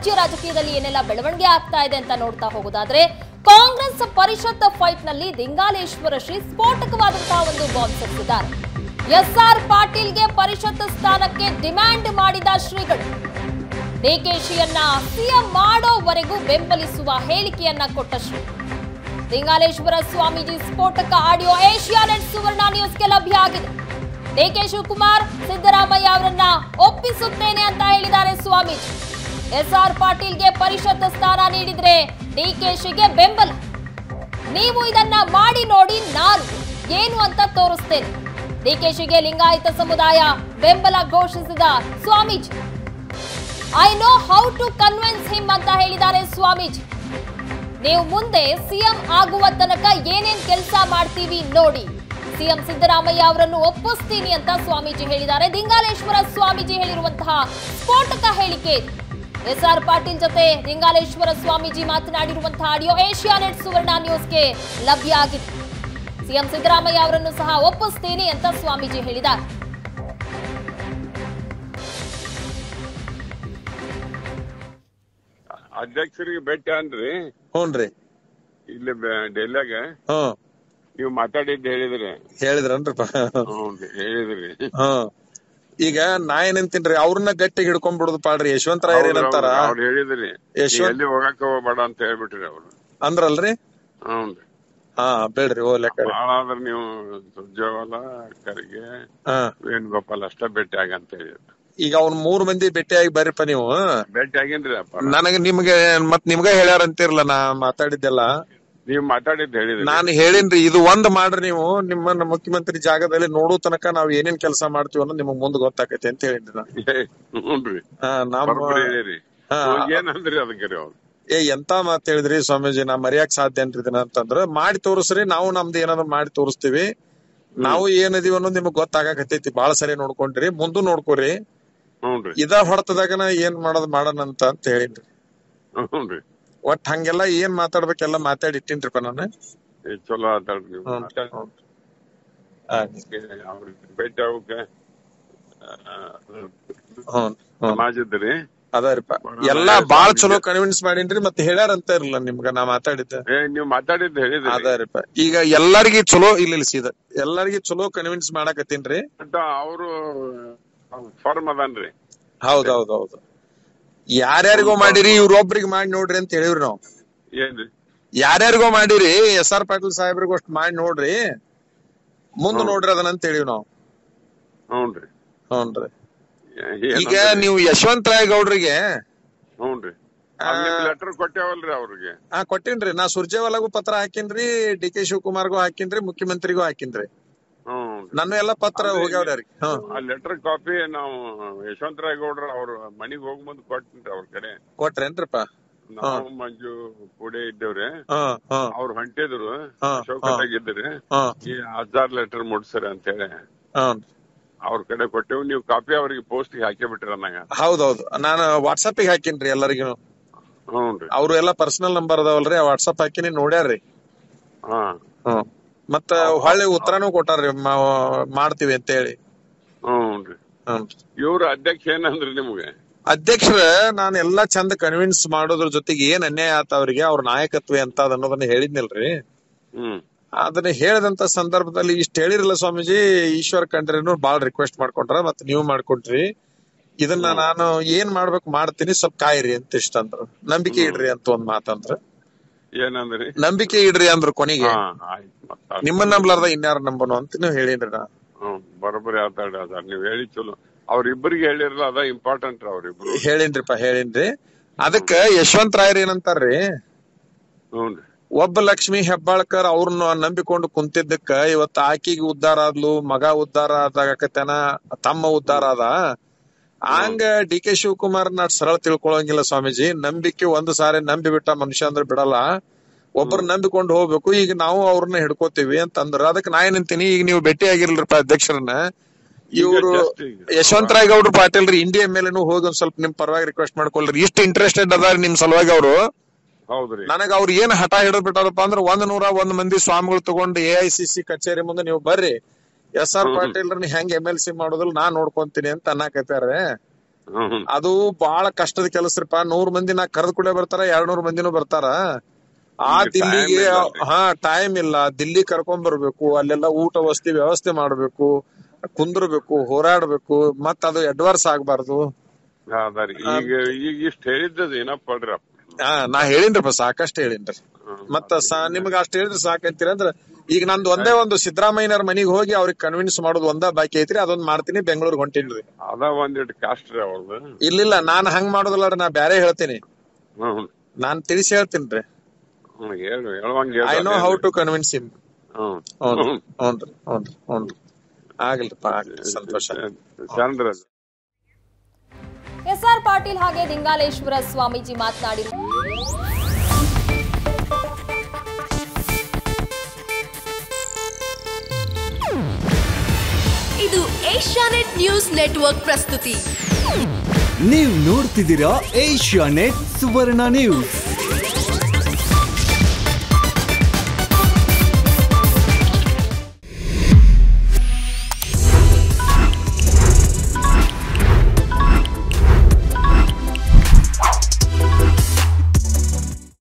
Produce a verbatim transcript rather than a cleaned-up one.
ರಾಜ್ಯ ರಾಜಕೀಯದಲ್ಲಿ ಏನೆಲ್ಲ ಬೆಳವಣಿಗೆ ಆಗ್ತಾ ಇದೆ ಅಂತ ನೋಡ್ತಾ ಹೋಗೋದಾದ್ರೆ ಕಾಂಗ್ರೆಸ್ ಪರಿಷತ್ ಫೈಟ್ ನಲ್ಲಿ ದಿಂಗಾಲೇಶ್ವರ ಶ್ರೀ ಸ್ಫೋಟಕವಾದಂತಹ ಒಂದು ಬಾಂಬ್ ಸಿಕ್ಕಿದ್ದಾರೆ. ಎಸ್ ಆರ್ ಪಾಟೀಲ್ಗೆ ಪರಿಷತ್ ಸ್ಥಾನಕ್ಕೆ ಡಿಮ್ಯಾಂಡ್ ಮಾಡಿದ ಶ್ರೀಗಳು ಡಿಕೆಶಿಯನ್ನ ಸಿಎಂ ಮಾಡೋವರೆಗೂ ಬೆಂಬಲಿಸುವ ಹೇಳಿಕೆಯನ್ನ ಕೊಟ್ಟ ಶ್ರೀ ದಿಂಗಾಲೇಶ್ವರ ಸ್ವಾಮೀಜಿ ಸ್ಫೋಟಕ ಆಡಿಯೋ ಏಷ್ಯಾನೆಟ್ ಸುವರ್ಣ ನ್ಯೂಸ್ಗೆ ಲಭ್ಯ ಆಗಿದೆ. ಡಿಕೆ ಶಿವಕುಮಾರ್ ಸಿದ್ದರಾಮಯ್ಯ ಅವರನ್ನ ಒಪ್ಪಿಸುತ್ತೇನೆ ಅಂತ ಹೇಳಿದ್ದಾರೆ ಸ್ವಾಮೀಜಿ. ಎಸ್ ಆರ್ ಪಾಟೀಲ್ಗೆ ಪರಿಷತ್ ಸ್ಥಾನ ನೀಡಿದ್ರೆ ಡಿಕೆಶಿಗೆ ಬೆಂಬಲ. ನೀವು ಇದನ್ನ ಮಾಡಿ ನೋಡಿ, ನಾನು ಏನು ಅಂತ ತೋರಿಸ್ತೇನೆ. ಡಿಕೆಶಿಗೆ ಲಿಂಗಾಯತ ಸಮುದಾಯ ಬೆಂಬಲ ಘೋಷಿಸಿದ swamiji. I know how to convince him ಅಂತ ಹೇಳಿದ್ದಾರೆ ಸ್ವಾಮೀಜಿ. ನೀವು ಮುಂದೆ ಸಿಎಂ ಆಗುವ ತನಕ ಏನೇನ್ ಕೆಲಸ ಮಾಡ್ತೀವಿ ನೋಡಿ, ಸಿಎಂ ಸಿದ್ದರಾಮಯ್ಯ ಅವರನ್ನು ಒಪ್ಪಿಸ್ತೀನಿ ಅಂತ ಸ್ವಾಮೀಜಿ ಹೇಳಿದ್ದಾರೆ. ದಿಂಗಾಲೇಶ್ವರ ಸ್ವಾಮೀಜಿ ಹೇಳಿರುವಂತಹ ಸ್ಫೋಟಕ ಹೇಳಿಕೆ. ಎಸ್ ಆರ್ ಪಾಟೀಲ್ ಜೊತೆ ದಿಂಗಾಲೇಶ್ವರ ಸ್ವಾಮೀಜಿ ಮಾತನಾಡಿರುವಂತಹ ಆಡಿಯೋ ಏಷ್ಯಾನೆಟ್ ಸುವರ್ಣ ನ್ಯೂಸ್ಗೆ ಲಭ್ಯ ಆಗಿದೆ. ಸಿಎಂ ಸಿದ್ದರಾಮಯ್ಯ ಅವರನ್ನು ಸಹ ಒಪ್ಪಿಸ್ತೀನಿ ಅಂತ ಸ್ವಾಮೀಜಿ ಹೇಳಿದ್ದಾರೆ. ಅಧ್ಯಕ್ಷರಿಗೆ ಭೇಟಿ ಅನ್ರಿ? ಹ್ಞೂನ್ರಿ. ಇಲ್ಲಿ ಡೆಲ್ಲಾಗ ಹ್ಮ್ ನೀವು ಮಾತಾಡಿದ್ದು ಹೇಳಿದ್ರಿ ಹೇಳಿದ್ರನ್ರಪ್ಪ? ಹ್ಞೂನ್ರಿ, ಹೇಳಿದ್ರಿ. ಹ್ಮ್ ಈಗ ನಾ ಏನಂತೀನ್ರಿ, ಅವ್ರನ್ನ ಗಟ್ಟಿಗೆ ಹಿಡ್ಕೊಂಡ್ ಬಿಡುದು ಪಾಡ್ರಿ. ಯಶವಂತರಾಯರ್ ಏನಂತಾರ, ಅವ್ರು ಹೇಳಿದ್ರಿ ಎಲ್ಲಿ ಹೋಗಾಕ ಹೋಗ್ಬೇಡ ಅಂತ ಹೇಳ್ಬಿಟ್ರಿ ಅವ್ರು ಅಂದ್ರಲ್ರಿ? ಹ್ಞೂನ್ರಿ. ಹಾ ಬೇಡ್ರಿ ಓ ಲೆಕ್ಕ. ಬಾಳ ಆದ್ರ ನೀವು ಸುರ್ಜೇವಾಲ ಖರ್ಗೆ ವೇಣುಗೋಪಾಲ್ ಅಷ್ಟ ಭೇಟಿ ಆಗಂತ ಹೇಳಿದ್ರು. ಈಗ ಅವ್ನ ಮೂರ್ ಮಂದಿ ಭೇಟಿಯಾಗಿ ಬರ್ರಿಪ್ಪ ನೀವು. ಭೇಟಿ ಆಗೇನ್ರಿ ಅಪ್ಪ? ನನಗ ನಿಮ್ಗೆ ಮತ್ ನಿಮ್ಗ ಹೇಳ್ಯಾರ ಅಂತಿರ್ಲ ನಾ ಮಾತಾಡಿದ್ದೆಲ್ಲ. ನೀವ್ ಮಾತಾಡಿದ್ದು ಹೇಳಿದ್ರಿ. ನಾನು ಹೇಳಿನ್ರಿ, ಇದು ಒಂದ್ ಮಾಡ್ರಿ ನೀವು. ನಿಮ್ಮ ಮುಖ್ಯಮಂತ್ರಿ ಜಾಗದಲ್ಲಿ ನೋಡೋ ತನಕ ನಾವ್ ಏನೇನ್ ಕೆಲಸ ಮಾಡ್ತೀವಿ ಅನ್ನೋದು ನಿಮಗ್ ಮುಂದ್ ಗೊತ್ತಾಕೈತಿ ಅಂತ ಹೇಳಿದ್ರಿ ನಾ. ಹ್ಞೂನ್ರಿ. ಏನಂದ್ರಿ ಅದಕ್ಕೆ ಅವ್ರು? ಏ ಎಂತ ಮಾತ್ ಹೇಳಿದ್ರಿ ಸ್ವಾಮೀಜಿ, ನಾ ಮರ್ಯಾಕ್ ಸಾಧ್ಯ ಏನ್ರಿ ಇದನ್ನ ಅಂತಂದ್ರ ಮಾಡಿ ತೋರಿಸ್ರಿ, ನಾವು ನಮ್ದು ಏನಾದ್ರು ಮಾಡಿ ತೋರಿಸ್ತೀವಿ. ನಾವು ಏನದೀವಿ ಅನ್ನೋದು ನಿಮಗ್ ಗೊತ್ತಾಗಕತ್ತೈತಿ. ಬಾಳ ಸರಿ ನೋಡ್ಕೊಂಡ್ರಿ, ಮುಂದೂ ನೋಡ್ಕೋರಿ. ಇದ ಹೊಡೆತದಾಗನ ಏನ್ ಮಾಡೋದ್ ಮಾಡೋಣ ಅಂತ ಅಂತ ಹೇಳಿನ್ರಿ. ಒಟ್ ಹಂಗೆಲ್ಲಾ ಏನ್ ಮಾತಾಡ್ಬೇಕೆಲ್ಲ ಮಾತಾಡಿ ಇಟ್ಟಿನ್ರಿಪ್ಪ ನಾನು. ಚಲೋ ಆತಾಡ್ರಿ. ಭೇಟಿ ಆಗೋಕೆ ಸಮಾಜದ್ರಿ ಅದಾರಿಪ್ಪ ಎಲ್ಲಾ ಬಾಳ ಚಲೋ ಕನ್ವಿನ್ಸ್ ಮಾಡೀನ್ರಿ. ಮತ್ತೆ ಹೇಳ್ಯಾರಂತ ಇರಲ್ಲ ನಿಮ್ಗ ನಾ ಮಾತಾಡಿದ್ದ. ನೀವ್ ಮಾತಾಡಿದ್ದು ಹೇಳಿದ್ರಿ. ಅದಾರಿಪ್ಪ ಈಗ ಎಲ್ಲಾರ್ಗಿ ಚಲೋ ಇಲ್ಲ ಸೀದ ಎಲ್ಲಾರ್ಗಿ ಚಲೋ ಕನ್ವಿನ್ಸ್ ಮಾಡಾಕತ್ತೀನ್ರಿ. ಅವರು ಫಾರ್ಮ್ ಅದನ್ರಿ. ಹೌದೌದೌದು. ಯಾರ್ಯಾರಿಗೋ ಮಾಡಿರಿ, ಇವ್ರೊಬ್ರಿಗೆ ಮಾಡಿ ನೋಡ್ರಿ ಅಂತ ಹೇಳಿವ್ರಿ ನಾವ್. ಏನ್ರಿ? ಯಾರ್ಯಾರಿಗೋ ಮಾಡಿರಿ, ಎಸ್ ಆರ್ ಪಾಟೀಲ್ ಸಾಹೇಬ್ರಿಗೂ ಅಷ್ಟ್ ಮಾಡಿ ನೋಡ್ರಿ, ಮುಂದ್ ನೋಡ್ರಿ ಅದನ್ನಂತ ಹೇಳಿವ್ ನಾವ್. ಹ್ಞೂನ್ರಿ. ಹ್ಞೂನ್ರಿ. ಈಗ ನೀವು ಯಶವಂತರಾಯ ಗೌಡ್ರಿಗೆ ಲೆಟರ್ ಕೊಟ್ಟೇವಲ್ರಿ ಅವ್ರಿಗೆ? ಹಾ ಕೊಟ್ಟೇನ್ರಿ. ನಾ ಸುರ್ಜೇವಾಲಾಗೂ ಪತ್ರ ಹಾಕಿನ್ರಿ, ಡಿ ಕೆ ಶಿವಕುಮಾರ್ಗೂ ಹಾಕಿನ್ರಿ, ಮುಖ್ಯಮಂತ್ರಿಗೂ ಹಾಕಿನ್ರಿ. ನನ್ನ ಎಲ್ಲಾ ಪತ್ರ ಹೋಗ್ಯಾವ್ರಿ ಅವ್ರಿಗೆ. ಆ ಲೆಟರ್ ಕಾಪಿ ನಾವು ಯಶವಂತರಾಯ ಗೌಡ್ರ ಅವ್ರ ಮನಿಗ್ ಹೋಗ್ ಮುಂದ್ ಕೊಟ್ಟನ್ರಿ. ಅವ್ರ ಕಡೆ ಕೊಟ್ರೇನ್ರಿಪ್ಪ? ನಾವು ಮಂಜು ಕೂಡೆ ಇದ್ದೇವ್ರಿ. ಅವ್ರು ಹೊಂಟಿದ್ರು, ಶೋಕದಾಗಿದ್ರಿ. ಈ ಹಜಾರ್ ಲೆಟರ್ ಮುಡ್ಸರಿ ಅಂತ ಹೇಳಿ ಅವ್ರ ಕಡೆ ಕೊಟ್ಟೇವ್. ನೀವು ಕಾಪಿ ಅವ್ರಿಗೆ ಪೋಸ್ಟ್ ಹಾಕಿ ಬಿಟ್ರಿ ನಂಗ? ಹೌದೌದು, ನಾನು ವಾಟ್ಸಪ್ ಗೆ ಹಾಕಿನ್ರಿ ಎಲ್ಲರಿಗೂ. ಹ್ಞೂನ್ರಿ. ಅವ್ರು ಎಲ್ಲಾ ಪರ್ಸನಲ್ ನಂಬರ್ ಅದಾವಲ್ರಿ, ವಾಟ್ಸಪ್ ಹಾಕಿನಿ, ನೋಡ್ಯಾರ್ರಿ. ಹ್ಮ್ ಮತ್ತ ಹೊಳ್ಳಿ ಉತ್ತರನೂ ಕೊಟ್ಟಾರ್ರಿ, ಮಾಡ್ತೀವಿ ಅಂತ ಹೇಳಿ. ಹ್ಞೂನ್ರಿ. ಇವ್ರ ಅಧ್ಯಕ್ಷ ಏನಂದ್ರಿ ನಿಮ್ಗೆ? ಅಧ್ಯಕ್ಷರ ನಾನು ಎಲ್ಲಾ ಚಂದ ಕನ್ವಿನ್ಸ್ ಮಾಡೋದ್ರ ಜೊತೆಗೆ ಏನ್ ಅನ್ಯಾಯ ಆತ ಅವ್ರಿಗೆ, ಅವ್ರ ನಾಯಕತ್ವ ಅಂತ ಅನ್ನೋದನ್ನ ಹೇಳಿದ್ನಿಲ್ರಿ. ಹ್ಮ್ ಅದನ್ನ ಹೇಳಿದಂತ ಸಂದರ್ಭದಲ್ಲಿ ಇಷ್ಟ ಹೇಳಿರಲ್ಲ ಸ್ವಾಮೀಜಿ, ಈಶ್ವರ್ ಖಂಡ್ರೇನು ಬಾಳ್ ರಿಕ್ವೆಸ್ಟ್ ಮಾಡ್ಕೊಂಡ್ರ, ಮತ್ ನೀವ್ ಮಾಡ್ಕೊಟ್ರಿ. ಇದನ್ನ ನಾನು ಏನ್ ಮಾಡ್ಬೇಕು ಮಾಡ್ತೀನಿ, ಸ್ವಲ್ಪ ಕಾಯಿರಿ ಅಂತ ಇಷ್ಟ ಅಂದ್ರ. ನಂಬಿಕೆ ಇಡ್ರಿ ಅಂತ ಒಂದ್ ಮಾತಂದ್ರ. ಏನಂದ್ರಿ? ನಂಬಿಕೆ ಇಡ್ರಿ ಅಂದ್ರ ಕೊನೆಗೆ. ನಿಮ್ಮನ್ನ ನಂಬ್ಲಾರ್ದ ಇನ್ಯಾರ ನಂಬನು ಅಂತ ನೀವ್ ಹೇಳಿನ್ರಿ. ನಾ ಬರೋಬ್ಬರಿ ಆತಾಡ ನೀವ್ ಹೇಳಿ ಚಲೋ. ಅವ್ರಿಬ್ಬರಿಗೆ ಹೇಳಿರಲ್ಲ, ಅದ ಇಂಪಾರ್ಟೆಂಟ್. ಅವ್ರಿಬ್ರು ಹೇಳಿನ್ರಿಪ್ಪ ಹೇಳಿನ್ರಿ. ಅದಕ್ಕ ಯಶವಂತರಾಯರ್ ಏನಂತಾರ್ರಿ, ಹ್ಞೂನ್ರಿ, ಒಬ್ಬ ಲಕ್ಷ್ಮಿ ಹೆಬ್ಬಾಳ್ಕರ್ ಅವ್ರನ್ನ ನಂಬಿಕೊಂಡು ಕುಂತಿದ್ದಕ್ಕ ಇವತ್ತ ಆಕಿಗೆ ಉದ್ದಾರ ಆದ್ಲು, ಮಗ ಉದ್ದಾರ ಆದಾಗತನ, ತಮ್ಮ ಉದ್ದಾರ ಆದ. ಹಂಗ ಡಿ ಕೆ ಶಿವಕುಮಾರ್ ನಾ ಸರಳ ತಿಳ್ಕೊಳಂಗಿಲ್ಲ ಸ್ವಾಮೀಜಿ. ನಂಬಿಕೆ ಒಂದ್ ಸಾರಿ ನಂಬಿ ಬಿಟ್ಟ ಮನುಷ್ಯ ಅಂದ್ರ ಬಿಡಲ್ಲ, ಒಬ್ಬರು ನಂಬಿಕೊಂಡು ಹೋಗ್ಬೇಕು. ಈಗ ನಾವು ಅವ್ರನ್ನ ಹಿಡ್ಕೋತೀವಿ ಅಂತಂದ್ರ ಅದಕ್ಕೆ ನಾ ಏನಂತೀನಿ, ಈಗ ನೀವು ಭೇಟಿ ಆಗಿರ್ಲಿರಪ್ಪ ಅಧ್ಯಕ್ಷರನ್ನ. ಇವ್ರು ಯಶವಂತರಾಯ ಗೌಡ್ರ ಪಾಟೀಲ್ರಿ ಇಂಡಿಯಾ ಮೇಲೆನು ಹೋಗಿ ಒಂದ್ ಸ್ವಲ್ಪ ನಿಮ್ ಪರವಾಗಿ ರಿಕ್ವೆಸ್ಟ್ ಮಾಡ್ಕೊಳ್ರಿ. ಇಷ್ಟ ಇಂಟ್ರೆಸ್ಟೆಡ್ ಅದಾರ ನಿಮ್ ಸಲುವಾಗಿ ಅವ್ರು. ನನಗ ಅವ್ರ ಏನ್ ಹಠ ಹಿಡಿದ್ ಬಿಟ್ಟಾರಪ್ಪ ಅಂದ್ರ ಒಂದ್ ನೂರ ಒಂದ್ ಮಂದಿ ಸ್ವಾಮಿಗಳು ತಗೊಂಡು ಎ ಐ ಸಿ ಸಿ ಕಚೇರಿ ಮುಂದೆ ನೀವು ಬರ್ರಿ, ಎಸ್ ಆರ್ ಪಾಟೀಲ್ ಹೆಂಗ್ ಎಂ ಎಲ್ ಸಿ ಮಾಡೋದಿಲ್ಲ ನಾ ನೋಡ್ಕೊಂತೀನಿ ಅಂತ ಅನ್ನಕತ್ತಾರ. ಅದು ಬಹಳ ಕಷ್ಟದ ಕೆಲಸರಿಪ್ಪ. ನೂರ್ ಮಂದಿ ನಾ ಕರೆದ್ ಕೂಡ ಬರ್ತಾರ, ಎರಡ್ ನೂರ್ ಮಂದಿನೂ ಬರ್ತಾರ. ಆ ದಿಲ್ಲಿಗೆ ಹಾ ಟೈಮ್ ಇಲ್ಲ. ದಿಲ್ಲಿ ಕರ್ಕೊಂಡ್ ಬರ್ಬೇಕು, ಅಲ್ಲೆಲ್ಲ ಊಟ ವಸತಿ ವ್ಯವಸ್ಥೆ ಮಾಡ್ಬೇಕು, ಕುಂದ್ರಬೇಕು, ಹೋರಾಡ್ಬೇಕು, ಮತ್ ಅದು ಅಡ್ವಾನ್ಸ್ ಆಗ್ಬಾರ್ದು. ಈಗ ಈಗ ಇಷ್ಟ ಹೇಳಿದ್ದದ ಏನಪ್ಪ ಅಲ್ರಿ? ಹಾ ನಾ ಹೇಳಿನ್ರಪ್ಪ, ಸಾಕಷ್ಟು ಹೇಳಿನ್ರಿ. ಮತ್ತ ನಿಮ್ಗ ಅಷ್ಟ್ ಹೇಳಿದ್ರೆ ಸಾಕಂತೀರಿ ಅಂದ್ರ ಈಗ ನಂದು ಒಂದೇ ಒಂದು ಸಿದ್ದರಾಮಯ್ಯನವ್ರ ಮನಿಗ್ ಹೋಗಿ ಅವ್ರಿಗೆ ಕನ್ವಿನ್ಸ್ ಮಾಡೋದು ಒಂದ ಬಾಕಿ ಐತ್ರಿ. ಅದೊಂದ್ ಮಾಡ್ತೀನಿ, ಬೆಂಗಳೂರಿಗೆ ಹೊಂಟೀನ್ರಿ. ಅದ ಒಂದಿಟ್ಟು ಕಾಸ್ಟ್ ರೀ ಅವ್ರದ್ದು. ಇಲ್ಲಿಲ್ಲ, ನಾನ್ ಹಂಗ್ ಮಾಡೋದಿಲ್ಲ, ನಾ ಬ್ಯಾರೆ ಹೇಳ್ತೀನಿ. ನಾನ್ ತಿಳಿಸಿ ಹೇಳ್ತೀನ್ರಿ. I know how to convince him. ಹ್ಞೂನ್ರಿ ಹ್ಞೂನ್ರಿ ಹ್ಞೂನ್ರಿ ಆಗ್ಲಿಪ್ಪ, ಸಂತೋಷ. ಎಸ್ ಆರ್ ಪಾಟೀಲ್ ಹಾಗೆ ದಿಂಗಾಲೇಶ್ವರ ಸ್ವಾಮೀಜಿ ಮಾತನಾಡಿದರು. ಇದು ಏಷ್ಯಾನೆಟ್ ನ್ಯೂಸ್ ನೆಟ್ವರ್ಕ್ ಪ್ರಸ್ತುತಿ. ನೀವು ನೋಡ್ತಿದ್ದೀರಾ ಏಷ್ಯಾನೆಟ್ ಸುವರ್ಣ ನ್ಯೂಸ್.